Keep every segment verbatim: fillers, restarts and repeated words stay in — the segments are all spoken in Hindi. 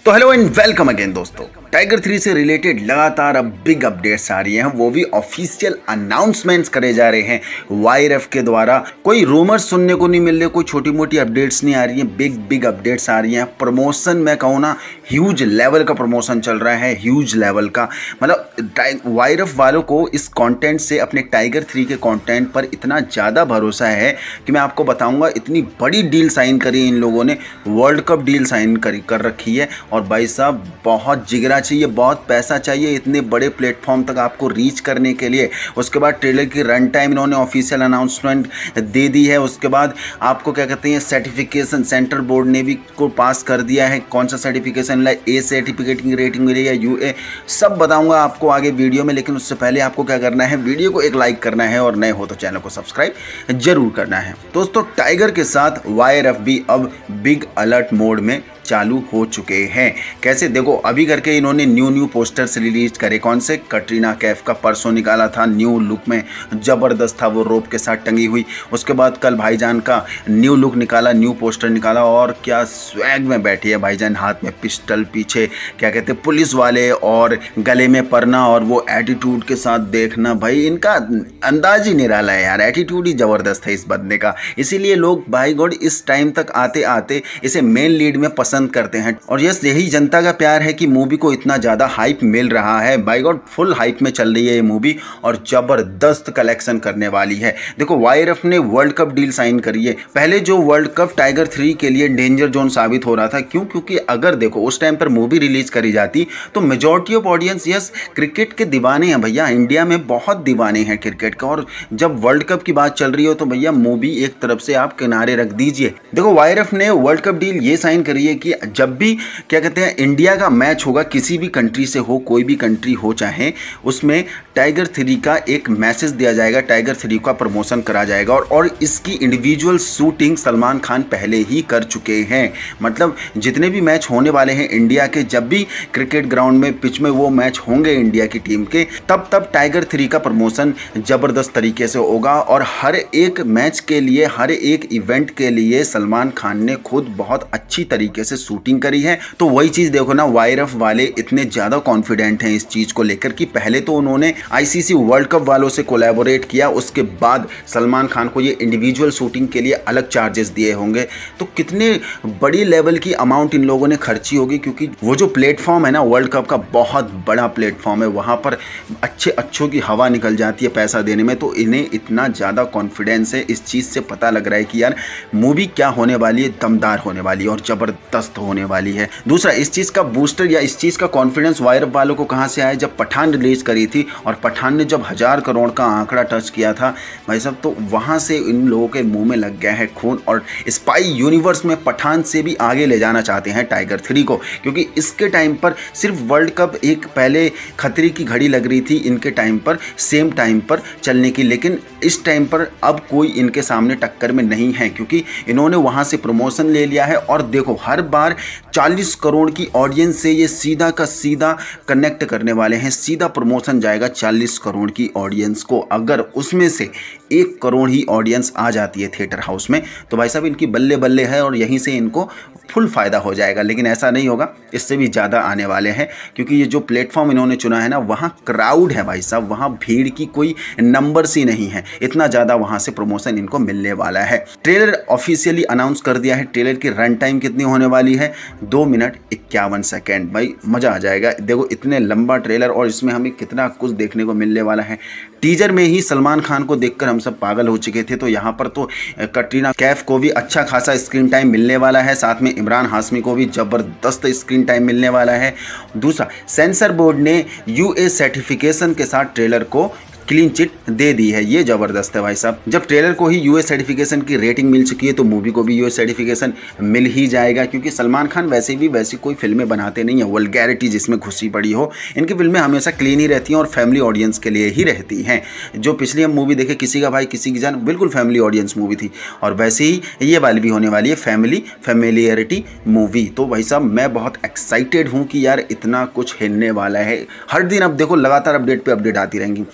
तो हेलो एंड वेलकम अगेन दोस्तों। टाइगर थ्री से रिलेटेड लगातार अब बिग अपडेट्स आ रही हैं, वो भी ऑफिशियल अनाउंसमेंट्स करे जा रहे हैं वाईआरएफ के द्वारा। कोई रूमर्स सुनने को नहीं मिल रहे, कोई छोटी मोटी अपडेट्स नहीं आ रही हैं, बिग बिग अपडेट्स आ रही हैं। प्रमोशन मैं कहूँ ना, ह्यूज लेवल का प्रमोशन चल रहा है, ह्यूज लेवल का। मतलब वाईआरएफ वालों को इस कंटेंट से, अपने टाइगर थ्री के कंटेंट पर इतना ज़्यादा भरोसा है कि मैं आपको बताऊंगा, इतनी बड़ी डील साइन करी इन लोगों ने, वर्ल्ड कप डील साइन कर कर रखी है। और भाई साहब बहुत जिगरा चाहिए, बहुत पैसा चाहिए इतने बड़े प्लेटफॉर्म तक आपको रीच करने के लिए। उसके बाद ट्रेलर की रन टाइम इन्होंने ऑफिशियल अनाउंसमेंट दे दी है। उसके बाद आपको क्या कहते हैं, सर्टिफिकेशन सेंट्रल बोर्ड ने भी को पास कर दिया है। कौन सा सर्टिफिकेशन मिला, ए सर्टिफिकेट की रेटिंग मिली या यू ए, सब बताऊंगा आपको आगे वीडियो में। लेकिन उससे पहले आपको क्या करना है, वीडियो को एक लाइक करना है और नए हो तो चैनल को सब्सक्राइब जरूर करना है। दोस्तों टाइगर के साथ वाईआरएफ भी अब बिग अलर्ट मोड में चालू हो चुके हैं। कैसे, देखो अभी करके इन्होंने न्यू न्यू पोस्टर्स रिलीज करे। कौन से, कटरीना कैफ का परसों निकाला था, न्यू लुक में जबरदस्त था, वो रोप के साथ टंगी हुई। उसके बाद कल भाईजान का न्यू लुक निकाला, न्यू पोस्टर निकाला, और क्या स्वैग में बैठी है भाईजान, हाथ में पिस्टल, पीछे क्या कहते हैं पुलिस वाले, और गले में परना, और वो एटीट्यूड के साथ देखना। भाई इनका अंदाज ही निराला है यार, एटीट्यूड ही जबरदस्त है इस बंदे का। इसीलिए लोग भाई गॉड इस टाइम तक आते आते इसे मेन लीड में पसंद करते हैं। और यस, यही जनता का प्यार है कि मूवी को इतना ज्यादा हाइप मिल रहा है। बाय गॉड फुल हाइप में चल रही है ये मूवी और जबरदस्त कलेक्शन करने वाली है। देखो वाईआरएफ ने वर्ल्ड कप डील साइन करी है। पहले जो वर्ल्ड कप टाइगर थ्री के लिए डेंजर जोन साबित हो रहा था। क्यों? क्योंकि अगर देखो उस टाइम पर मूवी रिलीज करी जाती तो majority of audience, yes cricket के दीवाने हैं भैया, इंडिया में बहुत दीवाने हैं क्रिकेट का। और जब वर्ल्ड कप की बात चल रही हो तो भैया मूवी एक तरफ से आप किनारे रख दीजिए। देखो वाईआरएफ ने वर्ल्ड कप डील ये साइन करी है कि जब भी क्या कहते हैं इंडिया का मैच होगा, किसी भी कंट्री से हो, कोई भी कंट्री हो चाहे, उसमें टाइगर थ्री का एक मैसेज दिया जाएगा, टाइगर थ्री का प्रमोशन करा जाएगा। और, और इसकी इंडिविजुअल शूटिंग सलमान खान पहले ही कर चुके हैं। मतलब जितने भी मैच होने वाले हैं इंडिया के, जब भी क्रिकेट ग्राउंड में पिच में वो मैच होंगे इंडिया की टीम के, तब तब टाइगर थ्री का प्रमोशन जबरदस्त तरीके से होगा। और हर एक मैच के लिए, हर एक इवेंट के लिए सलमान खान ने खुद बहुत अच्छी तरीके से शूटिंग करी है। तो वही चीज देखो ना, वाईआरएफ वाले इतने ज्यादा कॉन्फिडेंट हैं इस चीज को लेकर कि पहले तो उन्होंने आईसीसी वर्ल्ड कप वालों से कोलैबोरेट किया, उसके बाद सलमान खान को ये इंडिविजुअल शूटिंग के लिए अलग चार्जेस दिए होंगे। तो कितने बड़ी लेवल की अमाउंट इन लोगों ने खर्ची होगी, क्योंकि वो जो प्लेटफॉर्म है ना, वर्ल्ड कप का बहुत बड़ा प्लेटफॉर्म है, वहां पर अच्छे अच्छों की हवा निकल जाती है पैसा देने में। तो इन्हें इतना ज्यादा कॉन्फिडेंस है, इस चीज से पता लग रहा है कि यार मूवी क्या होने वाली है, दमदार होने वाली है और जबरदस्त होने वाली है। दूसरा, इस चीज का बूस्टर या इस चीज का कॉन्फिडेंस वाईआरएफ वालों को कहां से आया, जब पठान रिलीज करी थी और पठान ने जब हजार करोड़ का आंकड़ा टच किया था भाई साहब, तो वहां से इन लोगों के मुंह में लग गया है खून। और स्पाई यूनिवर्स में पठान से भी आगे ले जाना चाहते हैं टाइगर थ्री को, क्योंकि इसके टाइम पर सिर्फ वर्ल्ड कप, एक पहले खतरे की घड़ी लग रही थी इनके टाइम पर, सेम टाइम पर चलने की। लेकिन इस टाइम पर अब कोई इनके सामने टक्कर में नहीं है, क्योंकि इन्होंने वहां से प्रमोशन ले लिया है। और देखो हर बार चालीस करोड़ की ऑडियंस से ये सीधा का सीधा कनेक्ट करने वाले हैं, सीधा प्रमोशन जाएगा चालीस करोड़ की ऑडियंस को। अगर उसमें से एक करोड़ ही ऑडियंस आ जाती है थिएटर हाउस में, तो भाई साहब इनकी बल्ले बल्ले है और यहीं से इनको फुल फायदा हो जाएगा। लेकिन ऐसा नहीं होगा, इससे भी ज़्यादा आने वाले हैं, क्योंकि ये जो प्लेटफॉर्म इन्होंने चुना है ना, वहाँ क्राउड है भाई साहब, वहाँ भीड़ की कोई नंबर्स ही नहीं है, इतना ज़्यादा वहाँ से प्रमोशन इनको मिलने वाला है। ट्रेलर ऑफिशियली अनाउंस कर दिया है। ट्रेलर की रन टाइम कितनी होने वाली है, दो मिनट इक्यावन सेकेंड। भाई मज़ा आ जाएगा। देखो इतने लंबा ट्रेलर और इसमें हमें कितना कुछ देखने को मिलने वाला है। टीजर में ही सलमान खान को देखकर हम सब पागल हो चुके थे, तो यहाँ पर तो कटरीना कैफ को भी अच्छा खासा स्क्रीन टाइम मिलने वाला है, साथ में इमरान हाशमी को भी जबरदस्त स्क्रीन टाइम मिलने वाला है। दूसरा, सेंसर बोर्ड ने यूए सर्टिफिकेशन के साथ ट्रेलर को क्लीन चिट दे दी है, ये जबरदस्त है भाई साहब। जब ट्रेलर को ही यूएस सर्टिफिकेशन की रेटिंग मिल चुकी है तो मूवी को भी यूएस सर्टिफिकेशन मिल ही जाएगा, क्योंकि सलमान खान वैसे भी वैसी कोई फिल्में बनाते नहीं है वल्गैरिटी जिसमें घुसी पड़ी हो। इनकी फिल्में हमेशा क्लीन ही रहती हैं और फैमिली ऑडियंस के लिए ही रहती हैं। जो पिछली हम मूवी देखे, किसी का भाई किसी की जान, बिल्कुल फैमिली ऑडियंस मूवी थी, और वैसे ही ये वाली भी होने वाली है, फैमिली फैमिलियरिटी मूवी। तो भाई साहब मैं बहुत एक्साइटेड हूँ कि यार इतना कुछ हिलने वाला है। हर दिन अब देखो लगातार अपडेट पे अपडेट आती रहेंगी। सोलह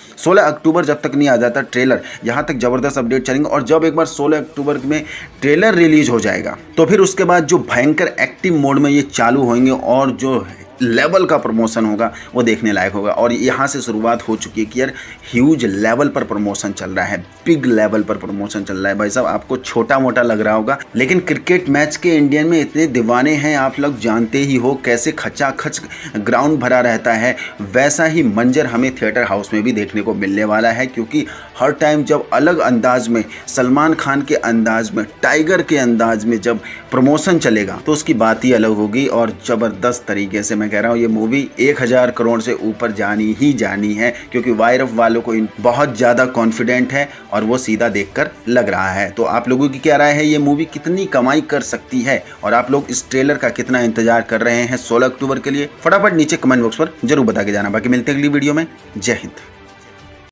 सोलह अक्टूबर जब तक नहीं आ जाता ट्रेलर, यहाँ तक जबरदस्त अपडेट चलेंगे। और जब एक बार सोलह अक्टूबर में ट्रेलर रिलीज हो जाएगा तो फिर उसके बाद जो भयंकर एक्टिव मोड में ये चालू होंगे और जो लेवल का प्रमोशन होगा वो देखने लायक होगा। और यहाँ से शुरुआत हो चुकी है कि यार ह्यूज लेवल पर प्रमोशन चल रहा है, बिग लेवल पर प्रमोशन चल रहा है। भाई साहब आपको छोटा मोटा लग रहा होगा, लेकिन क्रिकेट मैच के इंडियन में इतने दीवाने हैं, आप लोग जानते ही हो कैसे खचाखच ग्राउंड भरा रहता है। वैसा ही मंजर हमें थिएटर हाउस में भी देखने को मिलने वाला है, क्योंकि हर टाइम जब अलग अंदाज में, सलमान खान के अंदाज में, टाइगर के अंदाज में जब प्रमोशन चलेगा तो उसकी बात ही अलग होगी। और ज़बरदस्त तरीके से मैं कह रहा हूँ ये मूवी एक हज़ार करोड़ से ऊपर जानी ही जानी है, क्योंकि वायरफ वालों को बहुत ज़्यादा कॉन्फिडेंट है और वो सीधा देखकर लग रहा है। तो आप लोगों की क्या राय है, ये मूवी कितनी कमाई कर सकती है और आप लोग इस ट्रेलर का कितना इंतजार कर रहे हैं सोलह अक्टूबर के लिए? फटाफट नीचे कमेंट बॉक्स पर जरूर बता के जाना। बाकी मिलते हैं अगली वीडियो में। जय हिंद।